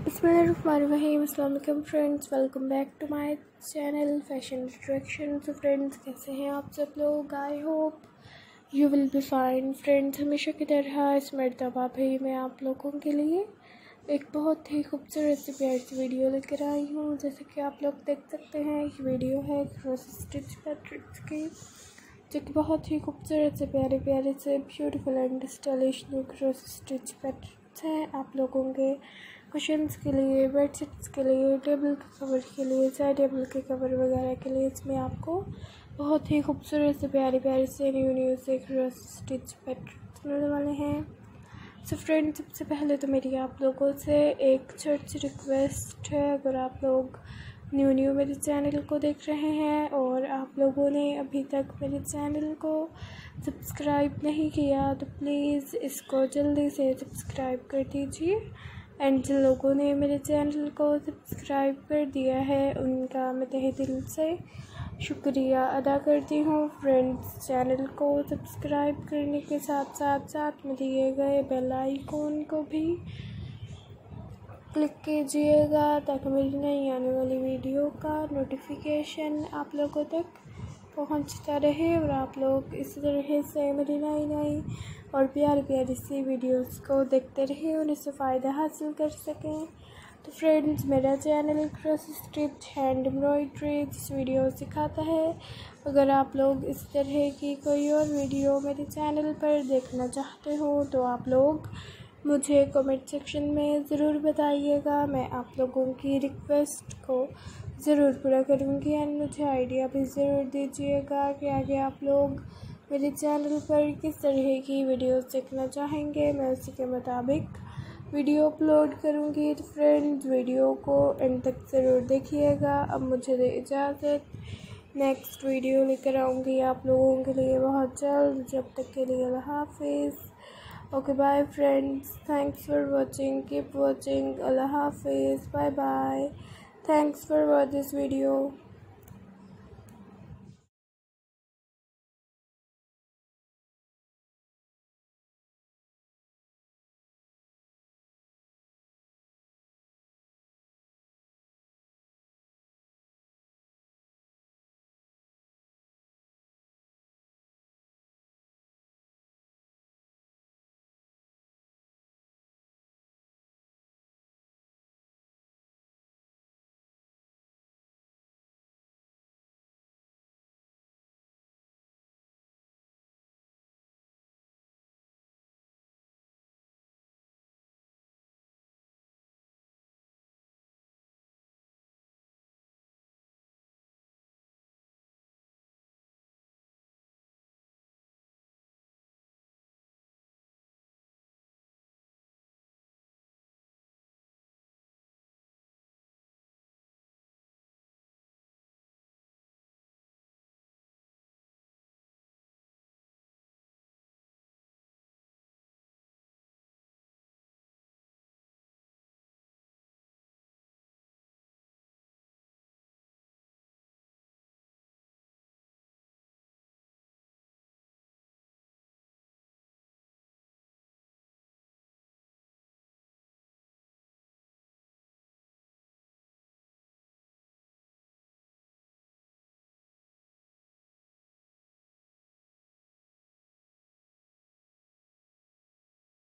बिस्मिल्लाहिर्रहमानिर्रहीम। अस्सलाम वालेकुम friends, welcome back to my channel fashion introduction. तो फ्रेंड्स, कैसे हैं आप सब लोग? I hope you will be fine. Friends, हमेशा की तरह इस मरतबा भी मैं आप लोगों के लिए एक बहुत ही खूबसूरत सी प्यारी सी वीडियो लेकर आई हूँ। जैसे कि आप लोग देख सकते हैं, ये वीडियो है क्रॉस स्टिच पैटर्न्स की, जो कि बहुत ही खूबसूरत से प्यारे प्यारे से beautiful and stylish cross stitch patterns हैं। आप लोगों के कुशन्स के लिए, बेडशीट्स के लिए, टेबल के कवर के लिए, साइड टेबल के कवर वगैरह के लिए इसमें आपको बहुत ही खूबसूरत से प्यारे प्यारे से न्यू से क्रॉस स्टिच पैटर्न्स मिलने वाले हैं। सो फ्रेंड्स, सबसे पहले तो मेरी आप लोगों से एक छोटी सी रिक्वेस्ट है। अगर आप लोग न्यू मेरे चैनल को देख रहे हैं और आप लोगों ने अभी तक मेरे चैनल को सब्सक्राइब नहीं किया, तो प्लीज़ इसको जल्दी से सब्सक्राइब कर दीजिए। एंड जिन लोगों ने मेरे चैनल को सब्सक्राइब कर दिया है, उनका मैं तहे दिल से शुक्रिया अदा करती हूँ। फ्रेंड्स, चैनल को सब्सक्राइब करने के साथ में दिए गए बेल आइकॉन को भी क्लिक कीजिएगा, ताकि मेरी नई आने वाली वीडियो का नोटिफिकेशन आप लोगों तक पहुंचता रहे और आप लोग इस तरह से मेरी नई और प्यारी प्यारी सी वीडियोस को देखते रहे और इससे फ़ायदा हासिल कर सकें। तो फ्रेंड्स, मेरा channel cross stitch hand embroidery इस वीडियो सिखाता है। अगर आप लोग इस तरह की कोई और वीडियो मेरे चैनल पर देखना चाहते हो, तो आप लोग मुझे कमेंट सेक्शन में ज़रूर बताइएगा। मैं आप लोगों की रिक्वेस्ट को ज़रूर पूरा करूँगी एंड मुझे आइडिया भी ज़रूर दीजिएगा कि आगे आप लोग मेरे चैनल पर किस तरह की वीडियो देखना चाहेंगे। मैं उसी के मुताबिक वीडियो अपलोड करूँगी। तो फ्रेंड्स, वीडियो को एंड तक ज़रूर देखिएगा। अब मुझे दे इजाज़त, नेक्स्ट वीडियो लेकर आऊँगी आप लोगों के लिए बहुत जल्द। जब तक के लिए अल्लाह हाफिज़। Okay, bye friends. Thanks for watching. Keep watching. Allah Hafiz. Bye bye. Thanks for watching this video.